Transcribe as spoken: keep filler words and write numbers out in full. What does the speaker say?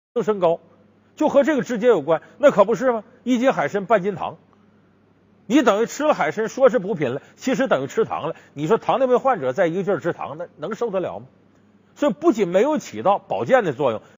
升高，就和这个直接有关。那可不是吗？一斤海参半斤糖，你等于吃了海参，说是补品了，其实等于吃糖了。你说糖尿病患者在一个劲儿吃糖，那能受得了吗？所以不仅没有起到保健的作用，